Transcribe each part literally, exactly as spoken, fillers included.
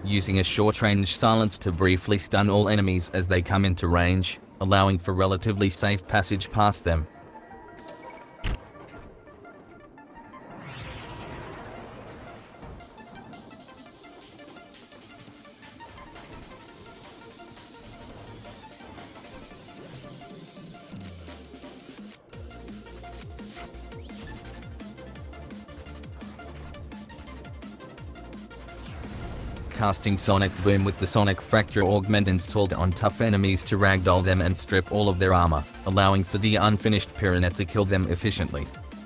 using a short-range silence to briefly stun all enemies as they come into range, allowing for relatively safe passage past them. Casting Sonic Boom with the Sonic Fracture augment installed on tough enemies to ragdoll them and strip all of their armor, allowing for the unfinished Piranha to kill them efficiently.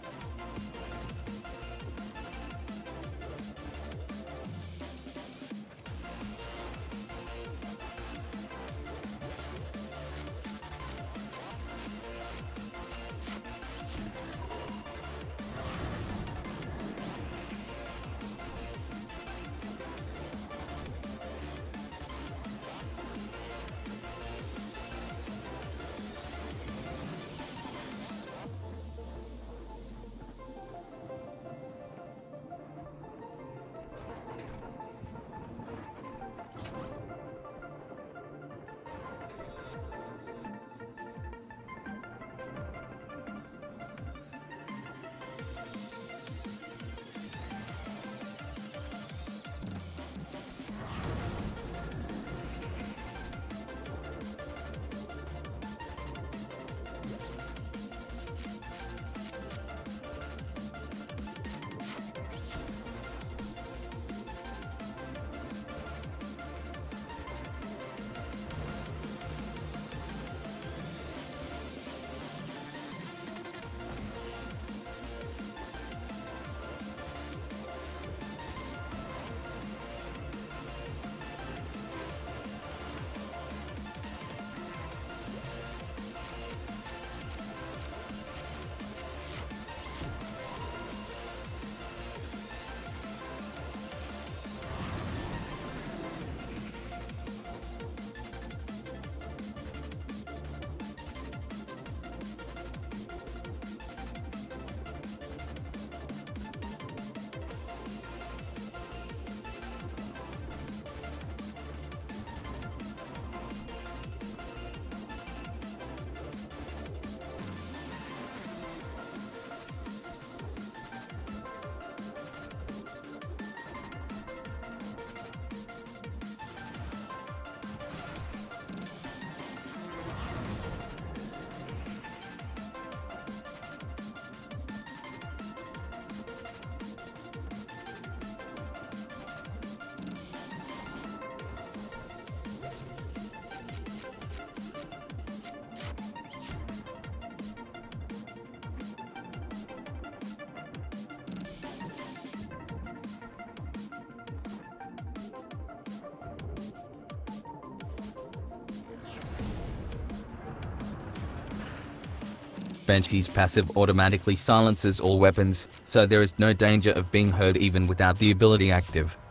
Banshee's passive automatically silences all weapons, so there is no danger of being heard even without the ability active.